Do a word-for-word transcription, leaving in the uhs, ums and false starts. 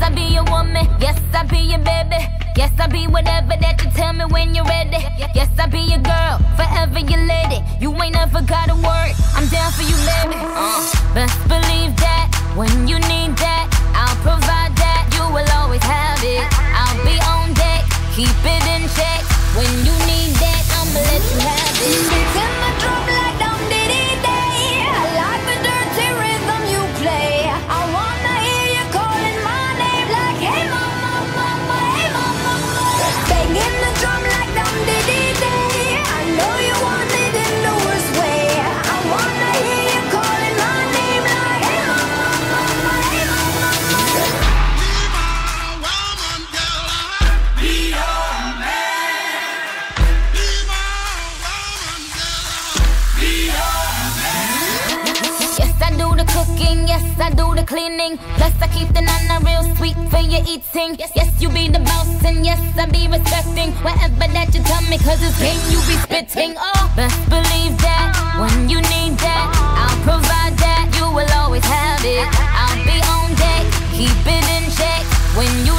I be your woman. Yes, I be your baby. Yes, I be whatever that you tell me when you're ready. Yes, I be your girl, forever your lady. You ain't never gotta worry, I'm down for you, baby. uh, Best believe that, when you need that, I'll provide that. You will always have it, I'll be on deck, keep it in check. When you need that, I'ma let you have it. Beats in the drum like dum diddy day. I like the dirty rhythm you play. I wanna hear you calling my name like, hey mama, mama, hey mama, mama. Banging the drum like dum diddy day. I know you want it in the worst way. I wanna hear you calling my name like, hey mama, mama, hey mama, mama. Be my woman, girl, I'll be your man. Be my woman, girl, I'll be your man. Yes, I do the cooking, yes, I do the cleaning. Plus I keep the nana real sweet for your eating. Yes, yes, you be the boss and yes, I be respecting whatever that you tell me, cause it's game you be spitting. Oh, best believe that, when you need that, I'll provide that. You will always have it, I'll be on deck, keep it in check. When you